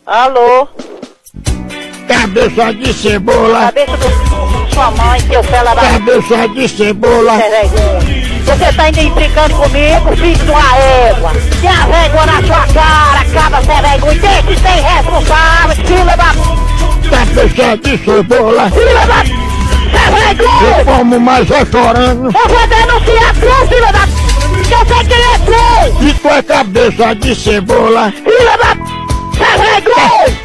Alô? Cabeça de cebola. Cabeça do sua mãe, seu fela da... Cabeça de cebola. Você tá ainda implicando comigo, filho de uma égua. Tem a régua na sua cara, acaba ser vergonha. Tem que ser responsável, filho da... Cabeça de cebola. Filho da... Eu como mais é chorando. Eu vou denunciar tu, filho da... Que eu sei quem é tu. E tu é cabeça de cebola. Filho da...